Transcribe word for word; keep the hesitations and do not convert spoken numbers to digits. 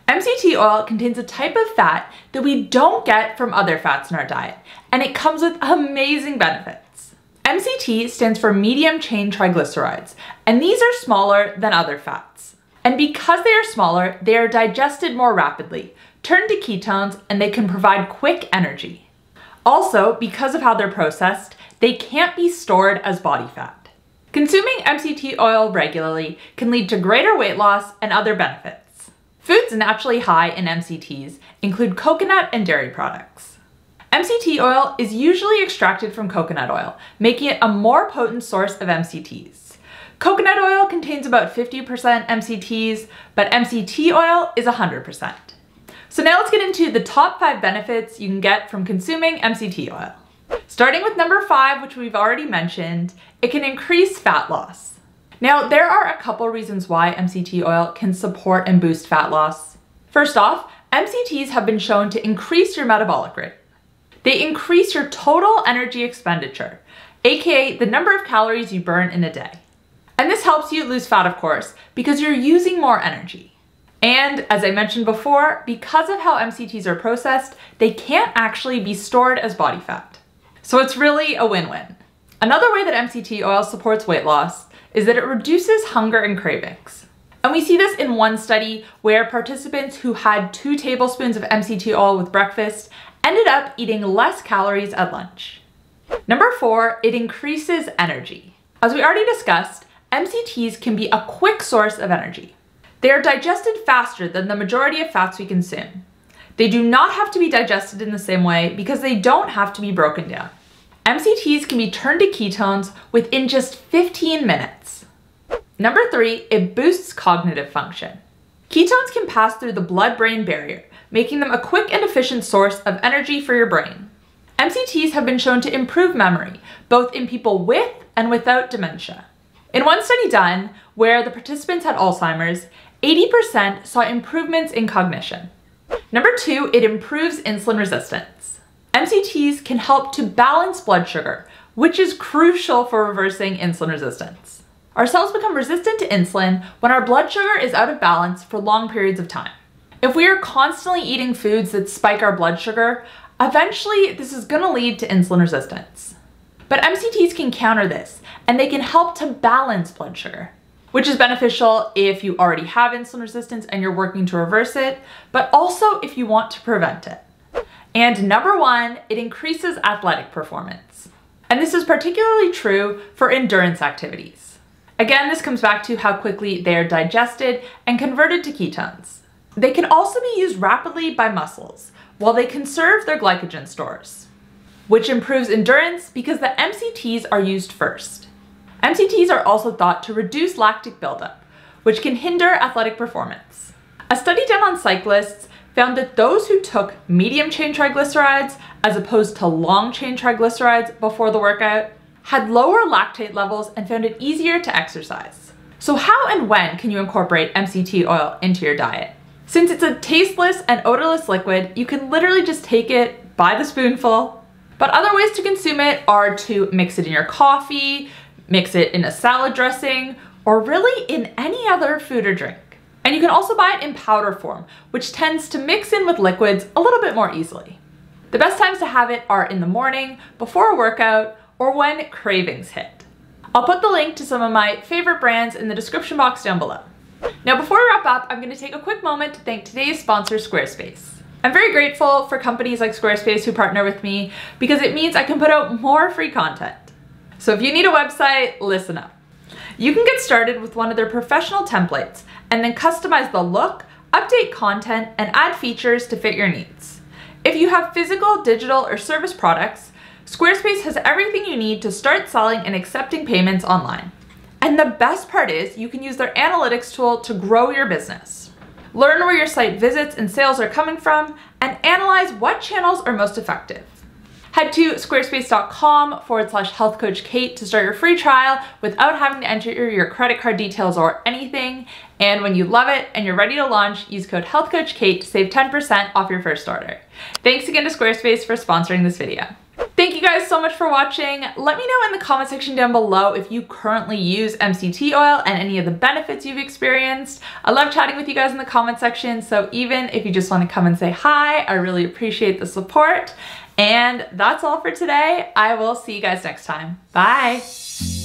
M C T oil contains a type of fat that we don't get from other fats in our diet, and it comes with amazing benefits. M C T stands for medium chain triglycerides, and these are smaller than other fats. And because they are smaller, they are digested more rapidly, turn to ketones, and they can provide quick energy. Also, because of how they're processed, they can't be stored as body fat. Consuming M C T oil regularly can lead to greater weight loss and other benefits. Foods naturally high in M C Ts include coconut and dairy products. M C T oil is usually extracted from coconut oil, making it a more potent source of M C Ts. Coconut oil contains about fifty percent M C Ts, but M C T oil is one hundred percent. So now let's get into the top five benefits you can get from consuming M C T oil. Starting with number five, which we've already mentioned, it can increase fat loss. Now, there are a couple reasons why M C T oil can support and boost fat loss. First off, M C Ts have been shown to increase your metabolic rate. They increase your total energy expenditure, aka the number of calories you burn in a day. And this helps you lose fat, of course, because you're using more energy. And as I mentioned before, because of how M C Ts are processed, they can't actually be stored as body fat. So it's really a win-win. Another way that M C T oil supports weight loss is that it reduces hunger and cravings. And we see this in one study where participants who had two tablespoons of M C T oil with breakfast ended up eating less calories at lunch. Number four, it increases energy. As we already discussed, M C Ts can be a quick source of energy. They are digested faster than the majority of fats we consume. They do not have to be digested in the same way because they don't have to be broken down. M C Ts can be turned to ketones within just fifteen minutes. Number three, it boosts cognitive function. Ketones can pass through the blood-brain barrier, making them a quick and efficient source of energy for your brain. M C Ts have been shown to improve memory, both in people with and without dementia. In one study done, where the participants had Alzheimer's, eighty percent saw improvements in cognition. Number two, it improves insulin resistance. M C Ts can help to balance blood sugar, which is crucial for reversing insulin resistance. Our cells become resistant to insulin when our blood sugar is out of balance for long periods of time. If we are constantly eating foods that spike our blood sugar, eventually this is going to lead to insulin resistance. But M C Ts can counter this, and they can help to balance blood sugar, which is beneficial if you already have insulin resistance and you're working to reverse it, but also if you want to prevent it. And number one, it increases athletic performance. And this is particularly true for endurance activities. Again, this comes back to how quickly they are digested and converted to ketones. They can also be used rapidly by muscles while they conserve their glycogen stores, which improves endurance because the M C Ts are used first. M C Ts are also thought to reduce lactic buildup, which can hinder athletic performance. A study done on cyclists found that those who took medium chain triglycerides as opposed to long chain triglycerides before the workout had lower lactate levels and found it easier to exercise. So how and when can you incorporate M C T oil into your diet? Since it's a tasteless and odorless liquid, you can literally just take it by the spoonful. But other ways to consume it are to mix it in your coffee, mix it in a salad dressing, or really in any other food or drink. And you can also buy it in powder form, which tends to mix in with liquids a little bit more easily. The best times to have it are in the morning, before a workout, or when cravings hit. I'll put the link to some of my favorite brands in the description box down below. Now, before we wrap up, I'm going to take a quick moment to thank today's sponsor, Squarespace. I'm very grateful for companies like Squarespace who partner with me because it means I can put out more free content. So if you need a website, listen up. You can get started with one of their professional templates and then customize the look, update content, and add features to fit your needs. If you have physical, digital, or service products, Squarespace has everything you need to start selling and accepting payments online. And the best part is you can use their analytics tool to grow your business. Learn where your site visits and sales are coming from and analyze what channels are most effective. Head to squarespace.com forward slash health coach Kait to start your free trial without having to enter your credit card details or anything. And when you love it and you're ready to launch, use code health coach Kait to save ten percent off your first order. Thanks again to Squarespace for sponsoring this video. Thank you you guys so much for watching. Let me know in the comment section down below if you currently use M C T oil and any of the benefits you've experienced. I love chatting with you guys in the comment section, so even if you just want to come and say hi, I really appreciate the support. And that's all for today. I will see you guys next time. Bye.